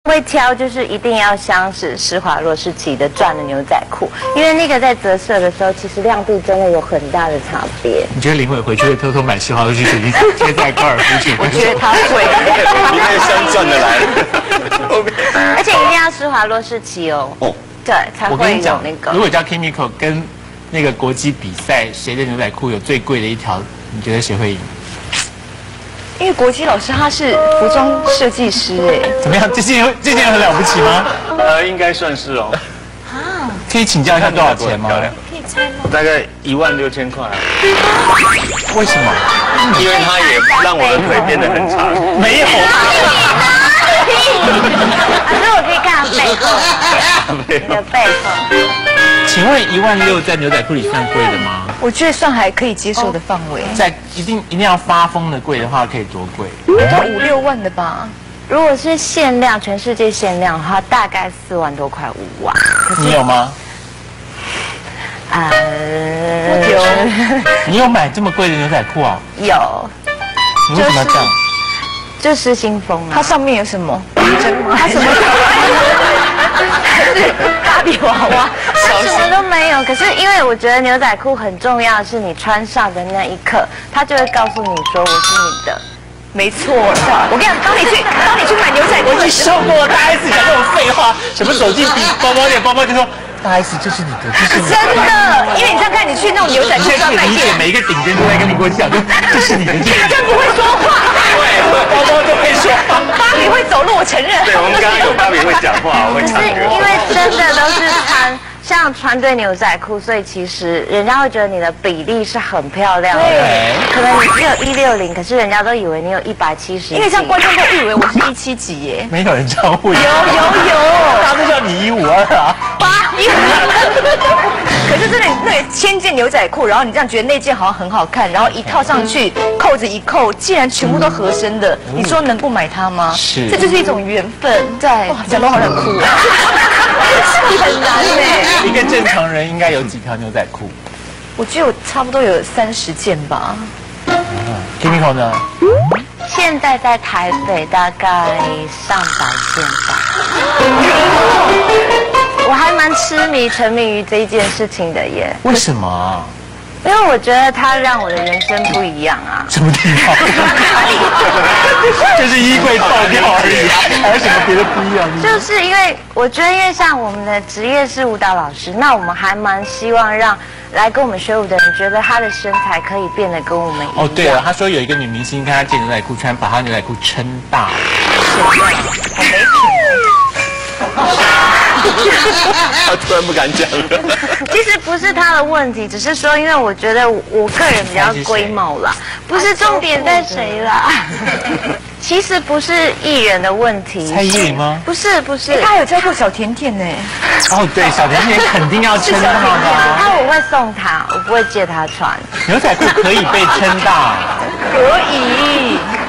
会挑就是一定要像是施华洛世奇的缎的牛仔裤，因为那个在折射的时候，其实亮度真的有很大的差别。 你觉得林伟回去会偷偷买施华洛世奇贴在高尔夫球？ 我觉得他会， 里面镶钻的来了。 而且一定要施华洛世奇哦。哦，对，才会有那个。 如果叫 Kimiko 跟那个国际比赛，谁的牛仔裤有最贵的一条？你觉得谁会赢？ 因为国基老师他是服装设计师哎， 怎么样？这件很了不起吗？ 应该算是哦。 啊，可以请教一下多少钱吗？ 可以猜吗？ 大概16000块。 为什么？ 因为它也让我的腿变得很长。 没有。 那我可以看背后，你的背后。 请问16000在牛仔裤里算贵的吗？ 我觉得算还可以接受的范围。 在一定要发疯的贵的话，可以多贵？ 要5、6万的吧。 如果是限量，全世界限量的话，大概4万多块5万。 你有吗？ 有。 你有买这么贵的牛仔裤啊？ 有。 你为什么要这样？ 就失心疯啊！ 它上面有什么？ 真吗？它什么？还是芭比娃娃？它什么都没有。可是因为我觉得牛仔裤很重要的是你穿上的那一刻，它就会告诉你说我是你的。 没错，我跟你讲，当你去买牛仔裤的时候， 过大 S 讲这种废话，什么手机比包包点，包包就说大 S 这是你的，这是你的。 真的，因为你这样看，你去那种牛仔裤专卖店， 每一个顶尖都在跟你讲，这是你的， 你真不会说话。 对，包包都会说话。 芭比会走路，我承认。 对，我们刚刚有芭比会讲话，我会唱歌。 因为真的都是穿对牛仔裤，所以其实人家会觉得你的比例是很漂亮的。 对， 可能你只有160，可是人家都以为你有170。 因为像观众都以为我是17几耶。 没有人这样问。 有， 大家都叫你152啊。 可是真的，那1000件牛仔裤，然后你这样觉得那件好像很好看，然后一套上去，扣子一扣，竟然全部都合身的，你说能不买它吗？ 是， 这就是一种缘分。对，哇，讲到好想哭啊，很难哎。 一个正常人应该有几条牛仔裤？ 我觉得我差不多有30件吧。 Kimiko 呢？ 现在在台北大概上百件吧。我还蛮沉迷于这一件事情的耶。 为什么？ 因为我觉得它让我的人生不一样啊。 什么地方？就是衣柜爆掉而已啊，还有什么别的不一样？ 就是因为我觉得，因为像我们的职业是舞蹈老师，那我们还蛮希望让来跟我们学舞的人觉得她的身材可以变得跟我们一样。 哦，对了，他说有一个女明星跟他借牛仔裤穿，把他牛仔裤撑大。 他突然不敢讲了。 其实不是他的问题，只是说，因为我觉得我个人比较龟毛啦，不是重点在谁啦。其实不是艺人的问题。 蔡依林吗？ 不是， 他还有教过小甜甜呢。 哦，对，小甜甜肯定要撑大的。 那我会送他，我不会借他穿。 牛仔裤可以被撑大。 可以。